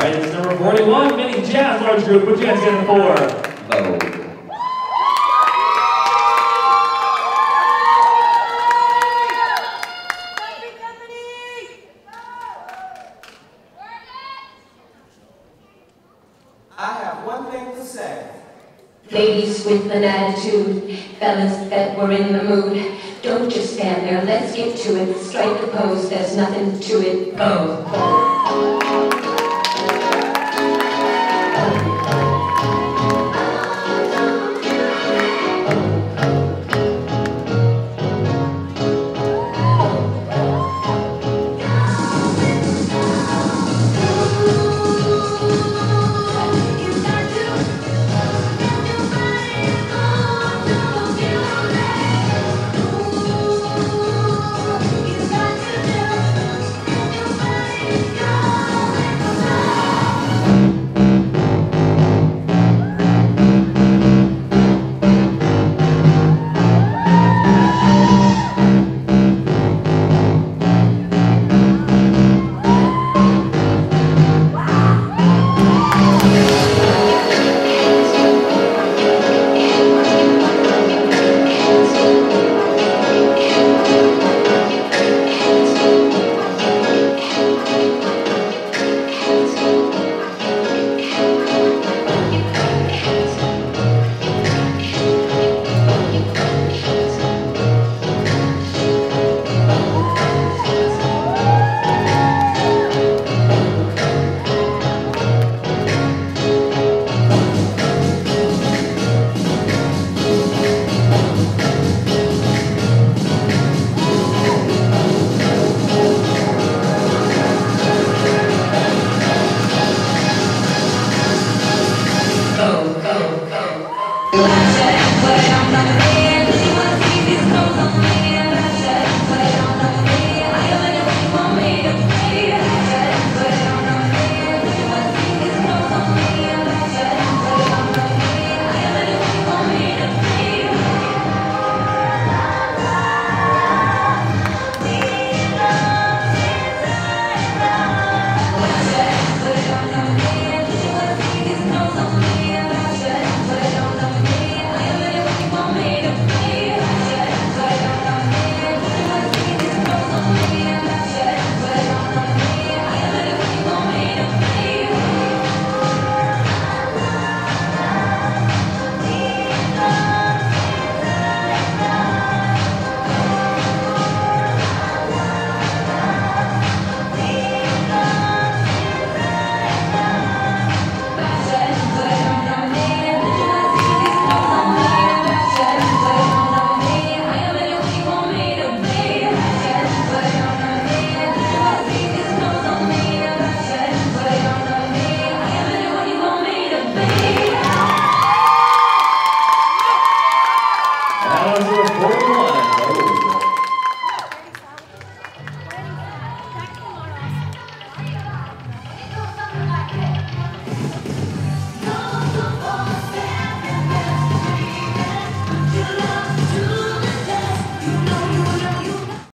right, it's number 41, Mini Jazz Large Group. Put your hands together for Vogue. I have one thing to say. Ladies with an attitude, fellas that were in the mood, don't just stand there, let's get to it. Strike a pose, there's nothing to it. Go.